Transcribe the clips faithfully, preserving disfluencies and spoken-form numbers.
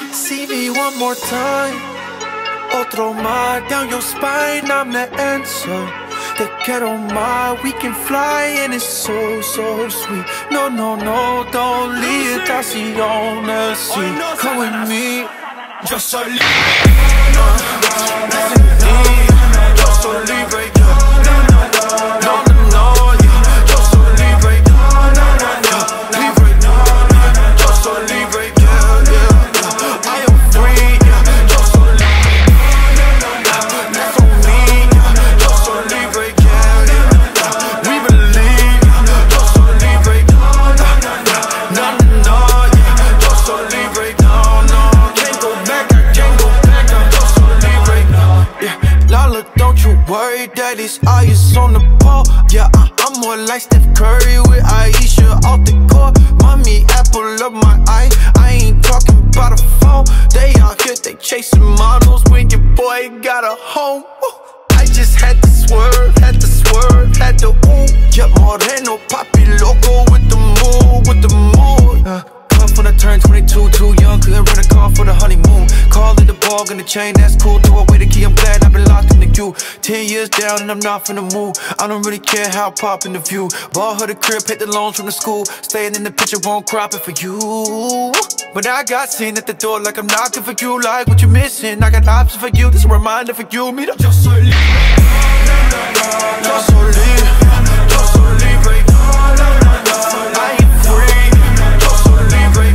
See me one more time. Otro más down your spine, I'm the answer. Te quiero más, we can fly and it's so, so sweet. No, no, no, don't leave, estación así. Come with me. Yo soy libre. Yo soy libre. No, no, no, yeah. Yo soy libre. Libre. Yo soy libre. I am free. Yo soy libre. That's on me. Yo soy libre. We believe. Yo soy libre. No, no, no, yeah. Yo soy libre. No, no. Can't go back. I can't go back. Yo soy libre. Yeah, Lala, don't you worry that his eye is on the ball. Yeah, I, I'm more like Steph Curry with Aisha off the court. Mommy, apple of my eye. I ain't talking about a phone. They out here, they chasing models when your boy got a home. Woo. I just had to swerve, had to swerve, had to ooh. Yeah, Moreno, Papi Loco with the move, with the mood. Uh, come from the turn twenty-two, too young, couldn't rent a car for the honeymoon. Call it the ball and the chain, that's cool. Throw away the key, I'm glad I've been locked in the queue. Ten years down and I'm not finna move. I don't really care how I pop in the view. Bought her the crib, hit the loans from the school. Staying in the picture, won't crop it for you. But I got seen at the door like I'm knocking for you. Like what you missing, I got options for you. This a reminder for you. Me, yo soy libre. Yo soy libre. Yo soy libre. I am free. Yo soy libre.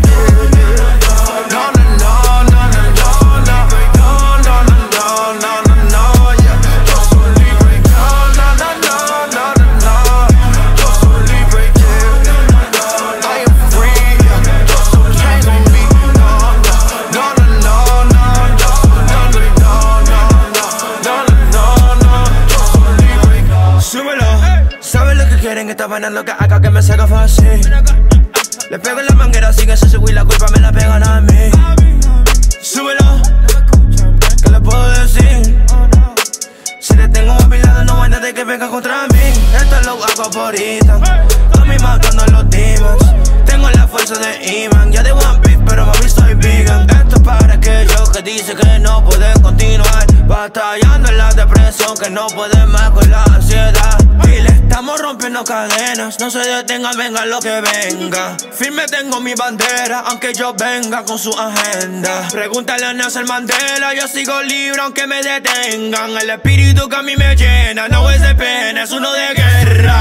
No, no, no, no, no, no, no, no, no, no, no, no, no, yeah. Yo soy libre. No, no, no, no, no, no, yo soy libre, yeah. I am free. Yo soy chains on me. No, no, no, no, no, no, no, no, no, no, no, yo soy libre. Súbelo. ¿Sabes lo que quieren? Esta vaina es lo que haga que me salga fácil. Le pego en la manguera, sigue su y la culpa me la pegan a mí. Súbelo, ¿qué le puedo decir? Si le tengo a mi lado no hay nadie que venga contra mí. Esto lo hago por Ethan, a mí matando los demons. Tengo la fuerza de Iman, ya de One Piece pero mami soy vegan. Esto es para aquellos que dicen que no pueden continuar batallando en la depresión, que no pueden más con la ansiedad. Y le estamos rompiendo cadenas, no se detengan, venga lo que venga. Firme tengo mi bandera, aunque yo venga con su agenda. Pregúntale a Nelson Mandela, yo sigo libre aunque me detengan. El espíritu que a mí me llena no es de pena, es uno de guerra.